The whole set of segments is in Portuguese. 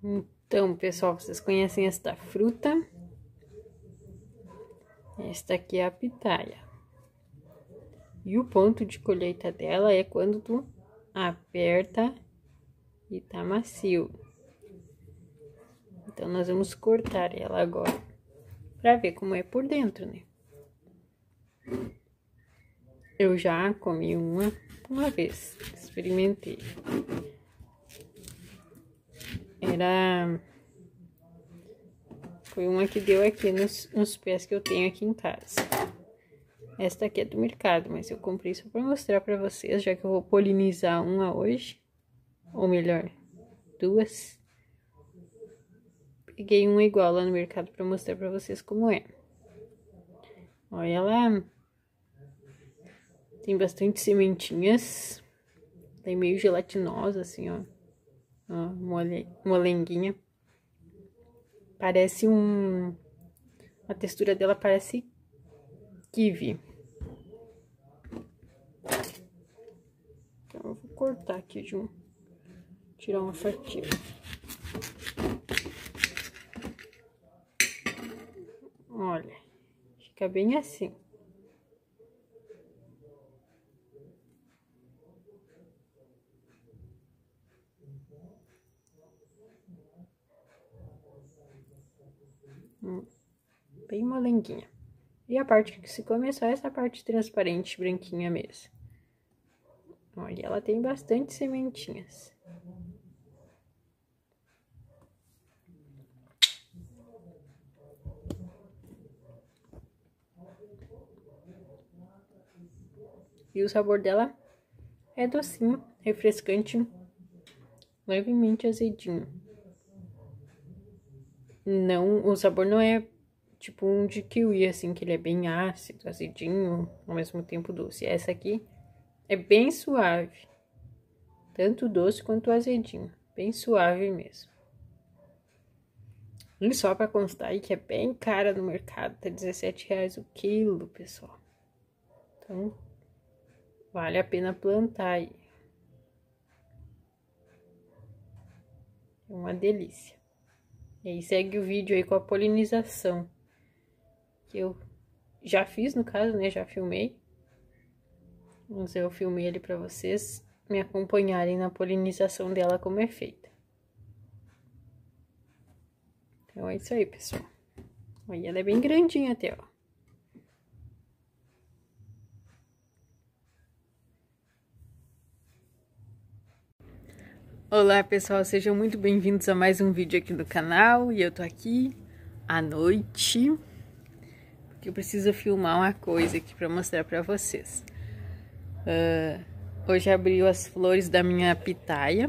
Então, pessoal, vocês conhecem esta fruta? Esta aqui é a pitaia. E o ponto de colheita dela é quando tu aperta e tá macio. Então, nós vamos cortar ela agora, pra ver como é por dentro, né? Eu já comi uma vez, experimentei. Foi uma que deu aqui nos pés que eu tenho aqui em casa. Esta aqui é do mercado, mas eu comprei só pra mostrar pra vocês, já que eu vou polinizar uma hoje. Ou melhor, duas. Peguei uma igual lá no mercado pra mostrar pra vocês como é. Olha, ela tem bastante sementinhas. Tem meio gelatinosa, assim, ó. Ó, molenguinha. Parece a textura dela parece kiwi. Então, eu vou cortar aqui tirar uma fatia. Olha, fica bem assim. Bem molenguinha. E a parte que se come é só essa parte transparente, branquinha mesmo. Olha, ela tem bastante sementinhas. E o sabor dela é docinho, refrescante, levemente azedinho. Não, o sabor não é tipo um de kiwi, assim, que ele é bem ácido, azedinho, ao mesmo tempo doce. Essa aqui é bem suave, tanto doce quanto azedinho, bem suave mesmo. E só pra constar aí que é bem cara no mercado, tá R$17 o quilo, pessoal. Então, vale a pena plantar aí. É uma delícia. E aí segue o vídeo aí com a polinização, que eu já fiz no caso, né, já filmei. Mas eu filmei ele pra vocês me acompanharem na polinização dela como é feita. Então é isso aí, pessoal. Olha, ela é bem grandinha até, ó. Olá, pessoal, sejam muito bem-vindos a mais um vídeo aqui do canal. E eu tô aqui à noite, porque eu preciso filmar uma coisa aqui pra mostrar pra vocês. Hoje abriu as flores da minha pitaia.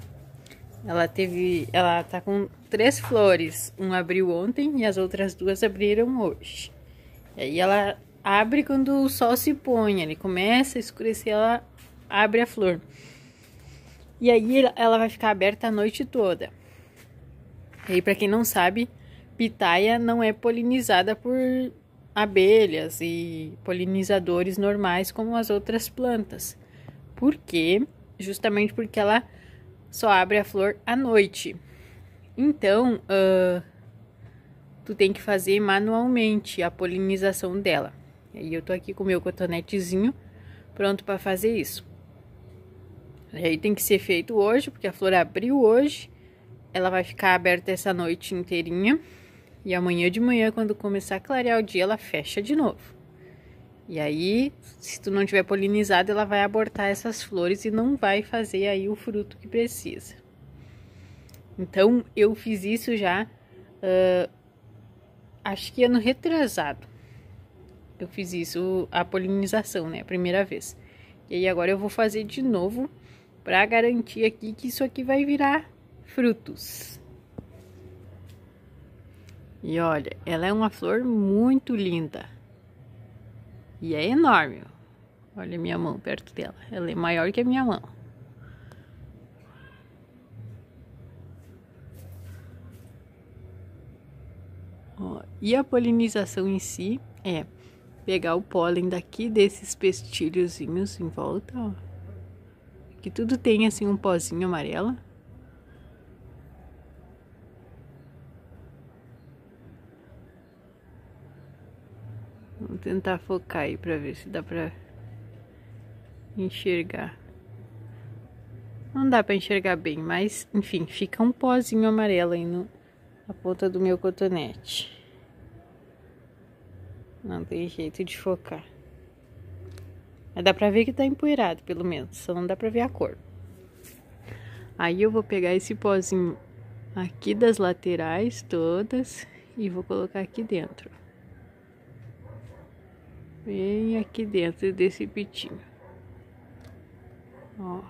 Ela tá com 3 flores. Uma abriu ontem e as outras 2 abriram hoje. E aí ela abre quando o sol se põe, ele começa a escurecer, ela abre a flor. E aí ela vai ficar aberta a noite toda. E aí, pra quem não sabe, pitaia não é polinizada por abelhas e polinizadores normais como as outras plantas. Por quê? Justamente porque ela só abre a flor à noite. Então, tu tem que fazer manualmente a polinização dela. E aí eu tô aqui com o meu cotonetezinho pronto pra fazer isso. E aí tem que ser feito hoje, porque a flor abriu hoje. Ela vai ficar aberta essa noite inteirinha. E amanhã de manhã, quando começar a clarear o dia, ela fecha de novo. E aí, se tu não tiver polinizado, ela vai abortar essas flores e não vai fazer aí o fruto que precisa. Então, eu fiz isso já, acho que ano retrasado. Eu fiz isso, a polinização, né, a primeira vez. E aí agora eu vou fazer de novo, pra garantir aqui que isso aqui vai virar frutos. E olha, ela é uma flor muito linda. E é enorme, ó. Olha a minha mão perto dela. Ela é maior que a minha mão. Ó, e a polinização em si é pegar o pólen daqui desses pestilhozinhos em volta, ó. Que tudo tem assim um pozinho amarelo. tentar focar aí pra ver se dá pra enxergar. Não dá pra enxergar bem, mas enfim, fica um pozinho amarelo aí na ponta do meu cotonete. Não tem jeito de focar. Mas dá pra ver que tá empoeirado, pelo menos. Só não dá pra ver a cor. Aí eu vou pegar esse pozinho aqui das laterais todas e vou colocar aqui dentro. Bem aqui dentro desse pitinho. Ó.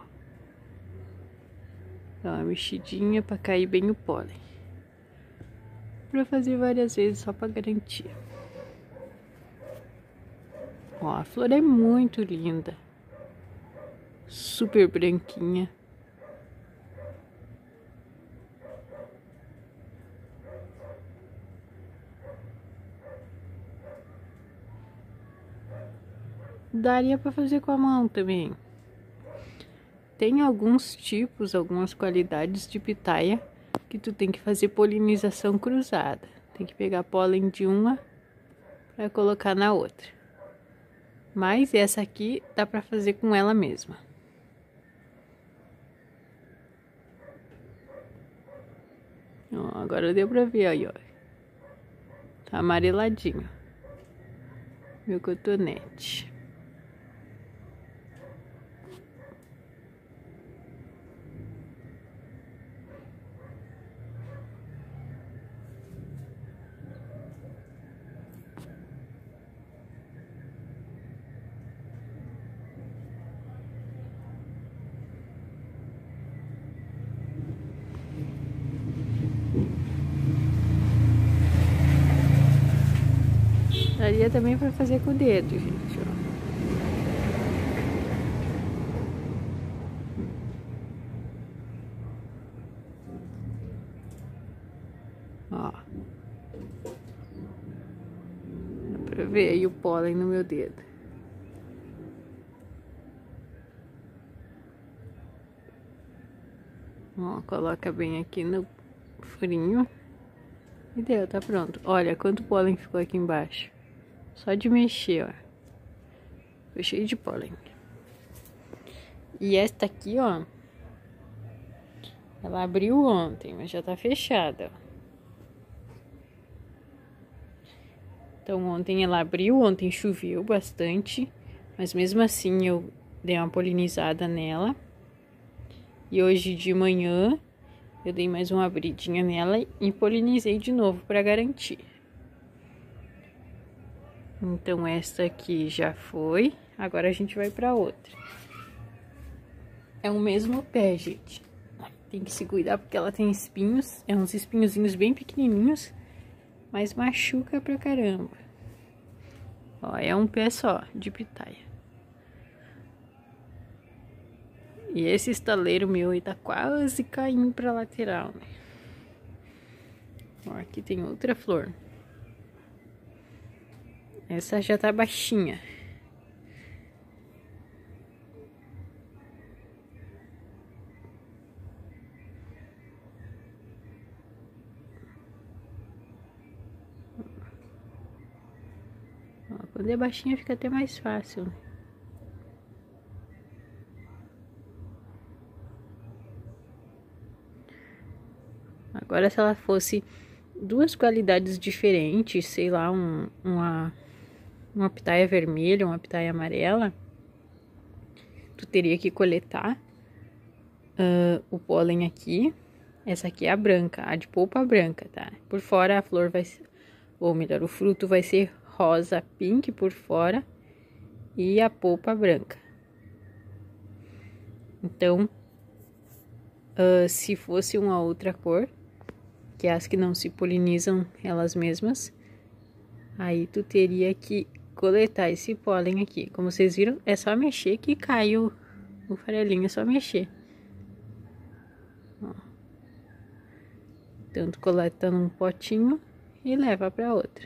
Dá uma mexidinha pra cair bem o pólen. Pra fazer várias vezes só pra garantir. Ó, a flor é muito linda. Super branquinha. Daria pra fazer com a mão também. Tem alguns tipos, algumas qualidades de pitaia que tu tem que fazer polinização cruzada. Tem que pegar pólen de uma para colocar na outra. Mas essa aqui dá para fazer com ela mesma. Ó, agora deu para ver aí, ó. Tá amareladinho. Meu cotonete. Daria também para fazer com o dedo, gente, ó. Ó. Dá pra ver aí o pólen no meu dedo. Ó, coloca bem aqui no furinho. E deu, tá pronto. Olha quanto pólen ficou aqui embaixo. Só de mexer, ó. Ficou cheio de pólen. E esta aqui, ó. Ela abriu ontem, mas já tá fechada, ó. Então ontem ela abriu, ontem choveu bastante. Mas mesmo assim eu dei uma polinizada nela. E hoje de manhã eu dei mais uma abridinha nela e polinizei de novo para garantir. Então esta aqui já foi, agora a gente vai para outra. É o mesmo pé, gente. Tem que se cuidar porque ela tem espinhos, é uns espinhozinhos bem pequenininhos, mas machuca pra caramba. Ó, é um pé só de pitaia. E esse estaleiro meu aí tá quase caindo pra lateral, né? Ó, aqui tem outra flor. Essa já tá baixinha. Ó, quando é baixinha fica até mais fácil, né? Agora, se ela fosse duas qualidades diferentes, sei lá, uma pitaia vermelha, uma pitaia amarela, tu teria que coletar o pólen aqui. Essa aqui é a branca, a de polpa branca, tá? Por fora a flor vai ser, ou melhor, o fruto vai ser rosa pink por fora e a polpa branca. Então, se fosse uma outra cor, que é as que não se polinizam elas mesmas, aí tu teria que coletar esse pólen aqui. Como vocês viram, é só mexer que cai o farelinho, é só mexer. Ó. Então, tu coleta num potinho e leva pra outra.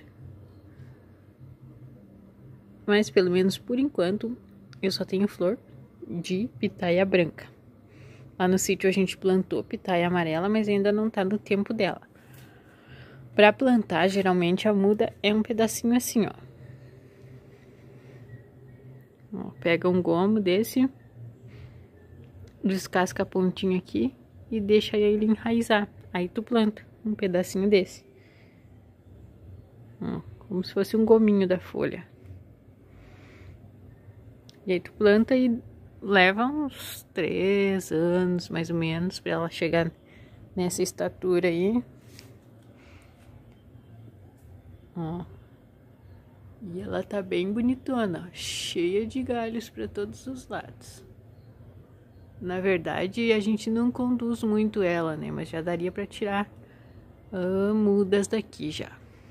Mas, pelo menos por enquanto, eu só tenho flor de pitaia branca. Lá no sítio a gente plantou pitaia amarela, mas ainda não tá no tempo dela. Pra plantar, geralmente a muda é um pedacinho assim, ó. Ó, pega um gomo desse, descasca a pontinha aqui e deixa ele enraizar. Aí tu planta um pedacinho desse. Ó, como se fosse um gominho da folha. E aí tu planta e leva uns 3 anos, mais ou menos, pra ela chegar nessa estatura aí. Ó. E ela tá bem bonitona, ó, cheia de galhos pra todos os lados. Na verdade, a gente não conduz muito ela, né? Mas já daria pra tirar mudas daqui já.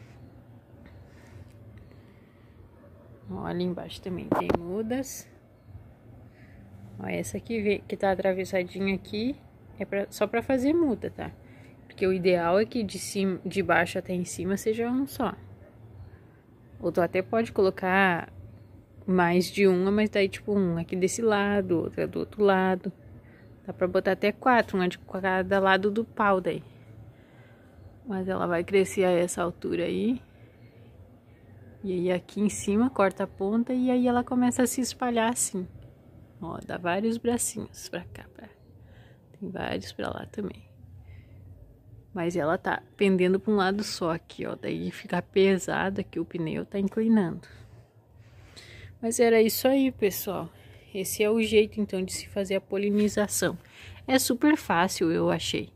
Ó, ali embaixo também tem mudas. Ó, essa aqui que tá atravessadinha aqui é só pra fazer muda, tá? Porque o ideal é que de baixo até em cima seja um só. Ou tu até pode colocar mais de uma, mas daí tipo um aqui desse lado, outra do outro lado. Dá pra botar até 4, uma de cada lado do pau daí. Mas ela vai crescer a essa altura aí. E aí aqui em cima corta a ponta e aí ela começa a se espalhar assim. Ó, dá vários bracinhos pra cá, tem vários pra lá também. Mas ela tá pendendo pra um lado só aqui, ó. Daí fica pesada que o pneu tá inclinando. Mas era isso aí, pessoal. Esse é o jeito, então, de se fazer a polinização. É super fácil, eu achei.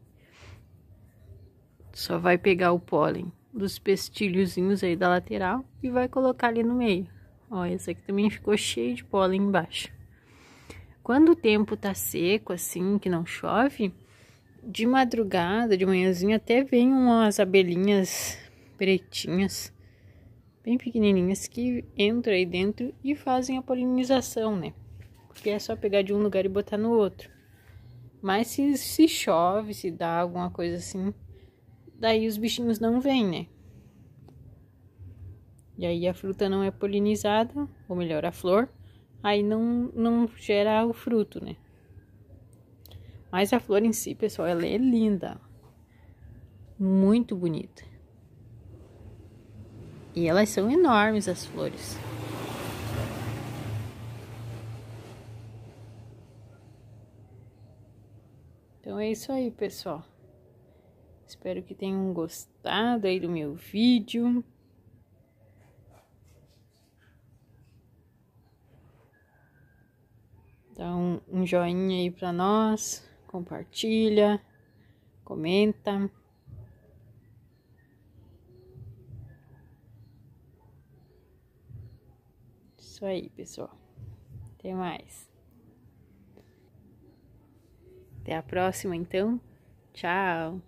Só vai pegar o pólen dos pestilhozinhos aí da lateral e vai colocar ali no meio. Ó, esse aqui também ficou cheio de pólen embaixo. Quando o tempo tá seco, assim, que não chove, de madrugada, de manhãzinha, até vem umas abelhinhas pretinhas, bem pequenininhas, que entram aí dentro e fazem a polinização, né? Porque é só pegar de um lugar e botar no outro. Mas se chove, se dá alguma coisa assim, daí os bichinhos não vêm, né? E aí a fruta não é polinizada, ou melhor, a flor, aí não gera o fruto, né? Mas a flor em si, pessoal, ela é linda. Muito bonita. E elas são enormes, as flores. Então é isso aí, pessoal. Espero que tenham gostado aí do meu vídeo. Dá um joinha aí pra nós. Compartilha. Comenta. Isso aí, pessoal. Até mais. Até a próxima, então. Tchau.